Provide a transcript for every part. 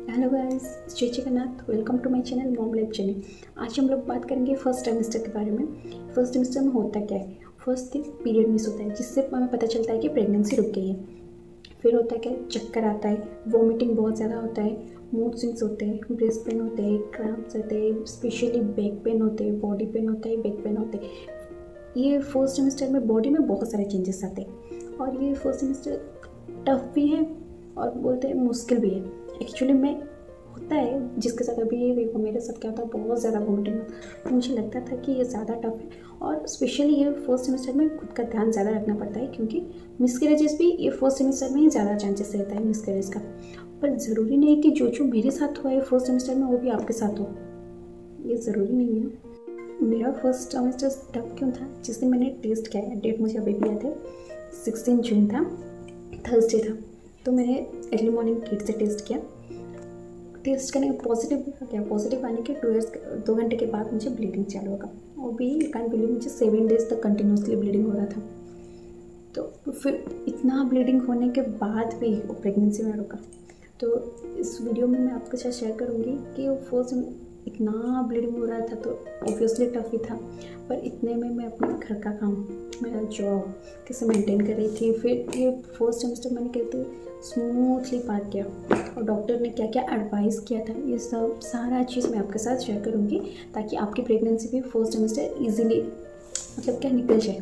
Hello guys, जय Jagannath. Welcome to my channel mom life journey. आज हम लोग बात करेंगे फर्स्ट ट्राइमेस्टर के बारे में। फर्स्ट ट्राइमेस्टर में होता क्या है? फर्स्ट पीरियड मिस होता है, जिससे हमें पता चलता है कि प्रेगनेंसी रुक गई है। फिर होता है क्या? चक्कर आता है, वॉमिटिंग बहुत ज़्यादा होता है, मूड स्विंग्स होते हैं, ब्रेस्ट पेन होते हैं, क्रैम्प्स होते हैं, स्पेशली बैक पेन होते हैं, बॉडी पेन होता है, बैक पेन होते हैं। ये फर्स्ट सेमेस्टर में बॉडी में बहुत सारे चेंजेस आते हैं और ये फर्स्ट सेमेस्टर टफ भी है और बोलते हैं मुश्किल भी है। एक्चुअली में होता है जिसके साथ अभी ये देखो मेरे साथ क्या होता है, बहुत ज़्यादा वॉमिटिंग होता है। मुझे लगता था कि ये ज़्यादा टफ है और स्पेशली ये फर्स्ट सेमेस्टर में खुद का ध्यान ज़्यादा रखना पड़ता है, क्योंकि मिसकैरेजेस भी ये फर्स्ट सेमेस्टर में ही ज़्यादा चांसेस रहता है मिसकैरेज का। पर ज़रूरी नहीं कि जो मेरे साथ हुआ है फर्स्ट सेमेस्टर में वो भी आपके साथ हो, ये ज़रूरी नहीं है। मेरा फर्स्ट सेमेस्टर टफ क्यों था? जिस दिन मैंने टेस्ट किया है, डेट मुझे अभी भी याद है, 16 जून था, थर्सडे था। तो मैंने अर्ली मॉर्निंग किट से टेस्ट किया। टेस्ट करने का पॉजिटिव क्या? पॉजिटिव आने के 2 घंटे के बाद मुझे ब्लीडिंग चालू होगा। और भी कांट बिलीव, मुझे 7 डेज तक कंटिन्यूसली ब्लीडिंग हो रहा था। तो फिर इतना ब्लीडिंग होने के बाद भी वो प्रेगनेंसी में रुका। तो इस वीडियो में मैं आपके साथ शेयर करूँगी कि वो फर्स्ट इतना ब्लीडिंग हो रहा था तो ऑब्वियसली टफ ही था, पर इतने में मैं अपने घर का काम, मेरा जॉब कैसे मेंटेन कर रही थी। फिर ये फर्स्ट सेमेस्टर मैंने कहते स्मूथली पार किया और डॉक्टर ने क्या क्या एडवाइस किया था, ये सब सारा चीज़ मैं आपके साथ शेयर करूँगी, ताकि आपकी प्रेगनेंसी भी फर्स्ट सेमेस्टर ईजिली मतलब क्या निकल जाए।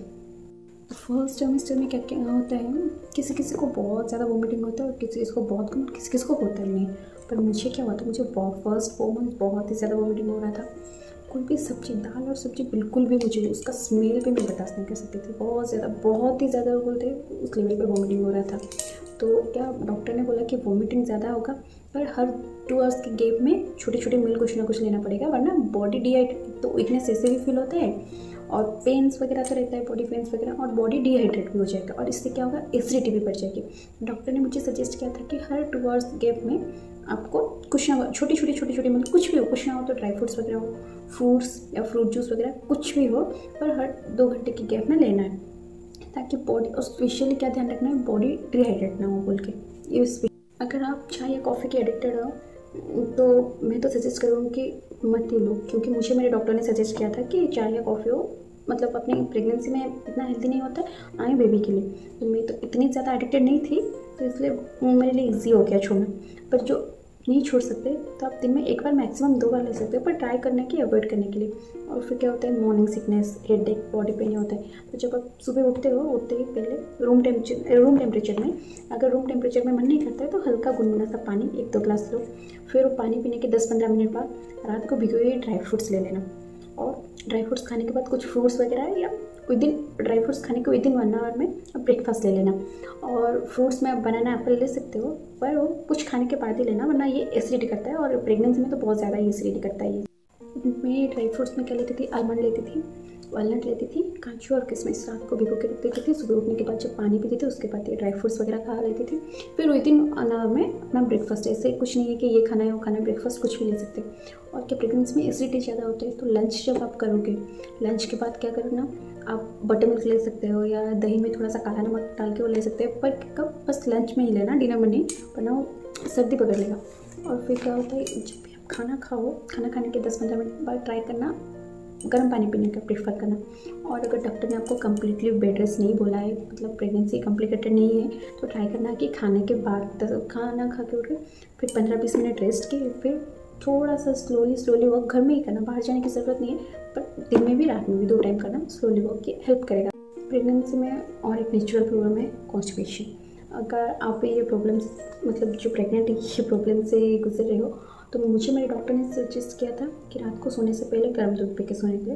फर्स्ट सेमेस्टर में क्या क्या होता है, किसी किसी को बहुत ज़्यादा वोमिटिंग होता है और किसी किसी को बहुत कम, किसी किसी को होता ही नहीं। पर मुझे क्या हुआ था, मुझे फर्स्ट 4 मंथ बहुत ही ज़्यादा वोमिटिंग हो रहा था। कोई भी सब्जी, दाल और सब्जी बिल्कुल भी, मुझे उसका स्मेल भी मैं बर्दाश्त नहीं कर सकती थी। बहुत ही ज़्यादा बोलते उस लेवल पर वोमिटिंग हो रहा था। तो क्या डॉक्टर ने बोला कि वोमिटिंग ज़्यादा होगा, पर हर 2 आवर्स के गैप में छोटे छोटे मील कुछ ना कुछ लेना पड़ेगा, वरना बॉडी डिहाइड्रेट, तो वीकनेस ऐसे भी फील होता है और पेन्स वगैरह तो रहता है, बॉडी पेन्स वगैरह, और बॉडी डिहाइड्रेट भी हो जाएगा और इससे क्या होगा, एसिडिटी भी बढ़ जाएगी। डॉक्टर ने मुझे सजेस्ट किया था कि हर 2 आवर्स गैप में आपको कुछ ना छोटी छोटी मतलब कुछ भी हो, कुछ ना हो तो ड्राई फ्रूट्स वगैरह हो, फ्रूट्स या फ्रूट जूस वगैरह कुछ भी हो, पर हर 2 घंटे के गैप में लेना है, ताकि बॉडी, और स्पेशली क्या ध्यान रखना है, बॉडी डिहाइड्रेट ना हो बोल के। ये अगर आप चाय या कॉफ़ी के एडिक्टेड हो तो मैं तो सजेस्ट करूँगी कि मत ही लो, क्योंकि मुझे मेरे डॉक्टर ने सजेस्ट किया था कि चाय या कॉफ़ी हो, मतलब अपनी प्रेगनेंसी में इतना हेल्दी नहीं होता है, आए बेबी के लिए। तो मैं तो इतनी ज़्यादा एडिक्टेड नहीं थी, तो इसलिए मेरे लिए ईजी हो गया छोड़ना। पर जो नहीं छोड़ सकते तो आप दिन में 1 बार मैक्सिमम 2 बार ले सकते हो, पर ट्राई करने की, अवॉइड करने के लिए। और फिर क्या होता है, morning sickness, headache, body pain होता है। तो जब आप सुबह उठते ही पहले रूम टेम्परेचर में, अगर रूम टेम्परेचर में मन नहीं करता है तो हल्का गुनगुना सा पानी 1-2 ग्लास लो। फिर वो पानी पीने के 10-15 मिनट बाद रात को भिगोए हुए ड्राई फ्रूट्स ले लेना, और ड्राई फ्रूट्स खाने के बाद कुछ फ्रूट्स वगैरह, या विदिन ड्राई फ्रूट्स खाने के विदिन 1 आवर में आप ब्रेकफास्ट ले लेना। और फ्रूट्स में आप बनाना एप्पल ले सकते हो, पर वो कुछ खाने के बाद ही लेना, वरना ये एसिडिटी करता है, और प्रेगनेंसी में तो बहुत ज़्यादा ही एसिडिटी करता है ये। मैं ड्राई फ्रूट्स में क्या लेती थी, आलमंड लेती थी, वॉलनट लेती थी, काजू और किशमिश रात को भिगो के रख देती थी। सुबह उठने के बाद जब पानी पीती थी उसके बाद ये ड्राई फ्रूट्स वगैरह खा लेती थी। फिर विदिन 1 आवर में अपना ब्रेकफास्ट, ऐसे कुछ नहीं है कि ये खाना है वो खाना है, ब्रेकफास्ट कुछ भी ले सकते हैं। और क्या प्रेगनेंसी में एसिडिटी ज़्यादा होता है, तो लंच जब आप करोगे, लंच के बाद क्या करना, आप बटर मिल्क ले सकते हो या दही में थोड़ा सा काला नमक डाल के वो ले सकते हो, पर कब, बस लंच में ही लेना, डिनर में नहीं, वरना वो सर्दी पकड़ लेगा। और फिर क्या होता है, जब भी आप खाना खाओ, खाना खाने के 10-15 मिनट बाद ट्राई करना गर्म पानी पीने का प्रेफर करना। और अगर डॉक्टर ने आपको कम्प्लीटली बेड रेस्ट नहीं बोला है, मतलब प्रेगनेंसी कॉम्प्लिकेटेड नहीं है, तो ट्राई करना कि खाने के बाद, खाना खा के उठे फिर 15-20 मिनट रेस्ट किए, फिर थोड़ा सा स्लोली वॉक, घर में ही करना, बाहर जाने की ज़रूरत नहीं है, पर दिन में भी रात में भी 2 टाइम करना, स्लोली वॉक, ये हेल्प करेगा। प्रेगनेंसी में और एक नेचुरल प्रॉब्लम है कॉन्स्टिपेशन। अगर आप ये प्रॉब्लम्स, मतलब जो प्रेग्नेंट ये प्रॉब्लम से गुजर रहे हो, तो मुझे मेरे डॉक्टर ने सजेस्ट किया था कि रात को सोने से पहले गर्म दूध पी के सोने के लिए,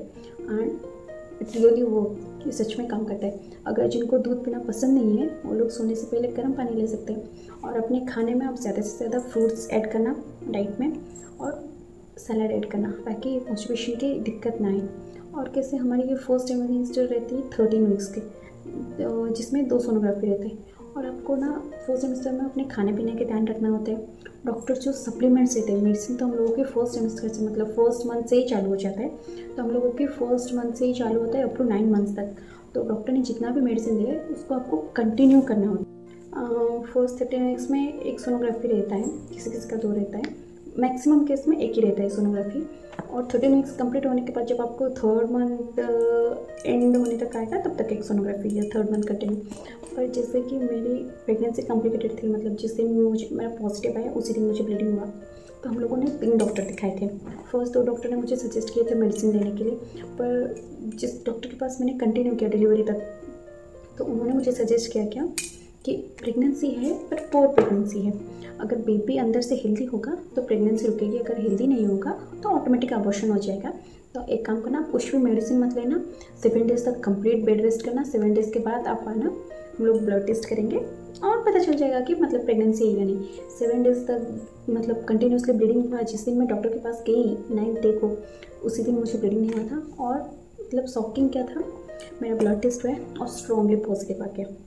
एंड रियली वो ये सच में काम करता है। अगर जिनको दूध पीना पसंद नहीं है वो लोग सोने से पहले गर्म पानी ले सकते हैं। और अपने खाने में आप ज़्यादा से ज़्यादा फ्रूट्स ऐड करना डाइट में, और सलाद ऐड करना, ताकि कॉन्स्टिपेशन की दिक्कत ना आए। और कैसे हमारी ये फर्स्ट ट्राइमेस्टर रहती है 13 वीक्स की, जिसमें 2 सोनोग्राफी रहते हैं। और आपको ना फर्स्ट सेमेस्टर में अपने खाने पीने के ध्यान रखना होता है। डॉक्टर जो सप्लीमेंट्स देते हैं, मेडिसिन तो हम लोगों के फर्स्ट सेमेस्टर से, मतलब फर्स्ट मंथ से ही चालू हो जाता है, तो हम लोगों के फर्स्ट मंथ से ही चालू होता है अप टू 9 मंथ्स तक। तो डॉक्टर ने जितना भी मेडिसिन दिया है उसको आपको कंटिन्यू करना होता है। फर्स्ट 13 वीक्स में एक सोनोग्राफी रहता है, किसी किसी का 2 रहता है, मैक्सिमम केस में एक ही रहता है सोनोग्राफी। और 13 वीक्स कंप्लीट होने के बाद जब आपको 3rd मंथ एंड होने तक आएगा तब तक एक सोनोग्राफी या 3rd मंथ कंटिन्यू। पर जैसे कि मेरी प्रेगनेंसी कॉम्प्लिकेटेड थी, मतलब जिस दिन मुझे मेरा पॉजिटिव आया उसी दिन मुझे ब्लीडिंग हुआ, तो हम लोगों ने 3 डॉक्टर दिखाए थे। फर्स्ट 2 डॉक्टर ने मुझे सजेस्ट किए थे मेडिसिन लेने के लिए, पर जिस डॉक्टर के पास मैंने कंटिन्यू किया डिलीवरी तक, तो उन्होंने मुझे सजेस्ट किया क्या कि प्रेगनेंसी है पर पोर प्रेगनेंसी है, अगर बेबी अंदर से हेल्दी होगा तो प्रेगनेंसी रुकेगी, अगर हेल्दी नहीं होगा तो ऑटोमेटिक अबॉर्शन हो जाएगा। तो एक काम करना, कुछ भी मेडिसिन मत लेना, 7 डेज़ तक कंप्लीट बेड रेस्ट करना, 7 डेज़ के बाद आप आना, हम लोग ब्लड टेस्ट करेंगे और पता चल जाएगा कि मतलब प्रेगनेंसी है या नहीं। 7 डेज़ तक मतलब कंटिन्यूसली ब्लीडिंग हुआ। जिस दिन मैं डॉक्टर के पास गई 9th डे को, उसी दिन मुझे ब्लीडिंग नहीं हुआ था। और मतलब शॉकिंग क्या था, मेरा ब्लड टेस्ट हुआ और स्ट्रॉन्गली पॉजिटिव आ गया।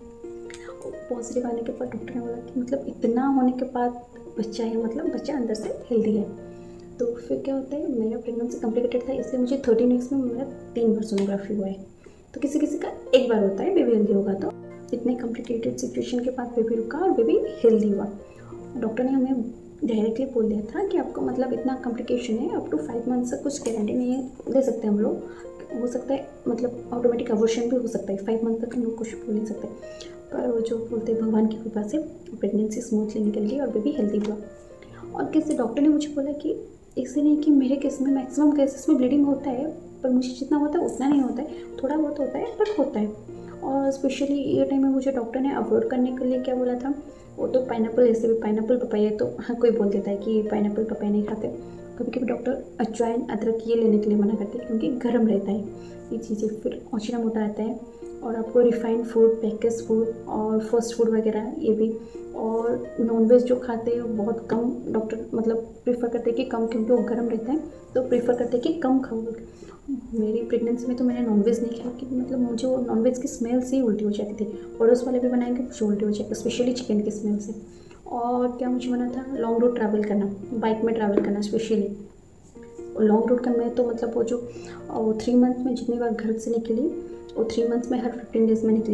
पॉजिटिव आने के बाद डॉक्टर ने बोला कि मतलब इतना होने के बाद बच्चा है, मतलब बच्चा अंदर से हेल्दी है। तो फिर क्या होता है, मेरा प्रेगनेंसी कॉम्प्लिकेटेड था, इसलिए मुझे 13 वीक्स में मेरा 3 बार सोनोग्राफी हुआ है। तो किसी किसी का 1 बार होता है बेबी हेल्दी होगा। तो इतने कॉम्प्लिकेटेड सिचुएशन के बाद बेबी रुका और बेबी हेल्दी हुआ। डॉक्टर ने हमें डायरेक्टली बोल दिया था कि आपको मतलब इतना कॉम्प्लिकेशन है, अप टू 5 मंथ से कुछ गारंटी नहीं है दे सकते हम लोग, हो सकता है मतलब ऑटोमेटिक अबॉर्शन भी हो सकता है, 5 मंथ तक हम लोग कुछ बोल नहीं सकते। पर वो जो बोलते हैं भगवान की कृपा से प्रेगनेंसी स्मूथली निकल गई और बेबी हेल्दी हुआ। और कैसे डॉक्टर ने मुझे बोला कि ऐसे नहीं कि मेरे केस में मैक्सिमम केसेस में ब्लीडिंग होता है, पर मुझे जितना होता है उतना नहीं होता है, थोड़ा बहुत होता है पर होता है। और स्पेशली ये टाइम में मुझे डॉक्टर ने अवॉइड करने के लिए क्या बोला था, वो तो पाइनएप्पल, ऐसे भी पाइनएप्पल पपाया, तो हाँ कोई बोल देता है कि पाइनएप्पल पपाया नहीं खाते। कभी कभी डॉक्टर अजवाइन अदरक ये लेने के लिए मना करते हैं क्योंकि गर्म रहता है ये चीज़ें, फिर औचना मोटा आता है। और आपको रिफाइंड फूड, पैकेज फूड और फास्ट फूड वगैरह ये भी, और नॉनवेज जो खाते हैं बहुत कम डॉक्टर मतलब प्रेफर करते हैं कि कम, क्योंकि वो गर्म रहता है तो प्रेफर करते हैं कि कम खाओ। मेरी प्रेगनेंसी में तो मैंने नॉनवेज नहीं खाया, क्योंकि मतलब मुझे वो नॉनवेज की स्मेल से ही उल्टी हो जाती थी, पड़ोस वाले भी बनाएंगे मुझे उल्टी हो जाएगी, स्पेशली चिकन की स्मेल से। और क्या मुझे बना था, लॉन्ग रूट ट्रैवल करना, बाइक में ट्रैवल करना स्पेशली लॉन्ग रूट का। मैं तो मतलब वो जो 3 मंथ में जितनी बार घर से निकली, वो 3 मंथ में हर 15 डेज़ में निकली,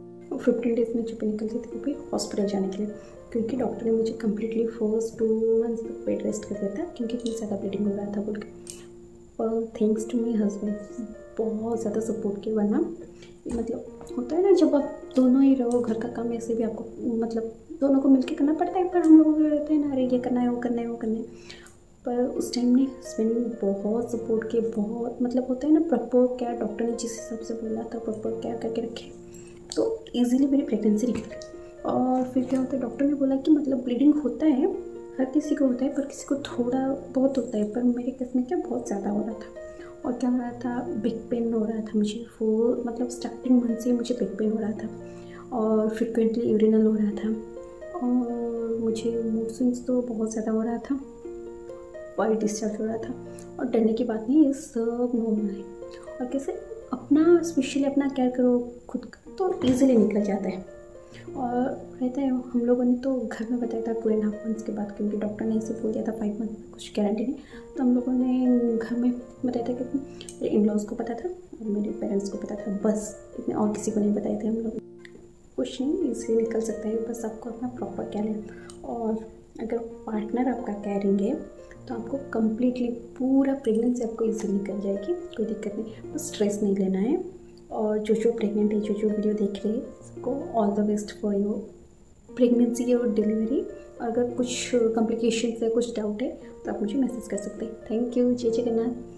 15 डेज़ में जब निकलती थी वो भी हॉस्पिटल जाने के लिए, क्योंकि डॉक्टर ने मुझे कम्प्लीटली फर्स्ट 2 मंथ्स तक बेड रेस्ट कर दिया था क्योंकि इतनी ज़्यादा ब्लीडिंग हो रहा था बोल के। और थैंक्स टू माई हस्बैंड, बहुत ज़्यादा सपोर्ट किया। वरना मतलब होता है ना, जब आप दोनों ही रहो, घर का काम ऐसे भी आपको मतलब दोनों को मिलके करना पड़ता है, पर हम लोगों के रहते हैं ना, अरे ये करना है वो करना है वो करना है। पर उस टाइम ने हस्बैंड ने बहुत सपोर्ट किया, बहुत मतलब होता है ना प्रॉपर, क्या डॉक्टर ने जिस हिसाब से बोला था प्रॉपर क्या करके रखे, तो ईजिली मेरी प्रेगनेंसी निकल गई। और फिर क्या होता है, डॉक्टर ने बोला कि मतलब ब्लीडिंग होता है, हर किसी को होता है, पर किसी को थोड़ा बहुत होता है, पर मेरे केस में क्या बहुत ज़्यादा हो रहा था। और क्या हो रहा था, बैक पेन हो रहा था मुझे, मतलब स्टार्टिंग मंथ से मुझे बैक पेन हो रहा था, और फ्रिक्वेंटली यूरिनल हो रहा था, और मुझे मूड स्विंग्स तो बहुत ज़्यादा हो रहा था, और डिस्चार्ज हो रहा था। और डरने की बात नहीं, ये सब नॉर्मल है। और कैसे अपना स्पेशली अपना केयर करो खुद का तो ईजिली निकल जाता है। और रहता है, हम लोगों ने तो घर में बताया था 2.5 मंथ्स के बाद, क्योंकि डॉक्टर ने इसे बोल दिया था 5 मंथ में कुछ गारंटी नहीं, तो हम लोगों ने घर में बताया था कि मेरे इन-लॉज़ को पता था और मेरे पेरेंट्स को पता था, बस इतने, और किसी को नहीं बताए थे हम लोग। कुछ नहीं, इसलिए निकल सकता है, बस आपको अपना प्रॉपर केयर लेना। और अगर पार्टनर आपका केयरिंग है तो आपको कम्प्लीटली पूरा प्रेगनेंसी आपको ईजी निकल जाएगी, कोई दिक्कत नहीं, बस स्ट्रेस नहीं लेना है। और जो प्रेग्नेंट है, जो वीडियो देख रहे हैं, सबको all the best for your pregnancy और डिलीवरी। अगर कुछ कॉम्प्लिकेशंस है, कुछ डाउट है तो आप मुझे मैसेज कर सकते हैं। थैंक यू, जय जगन्नाथ।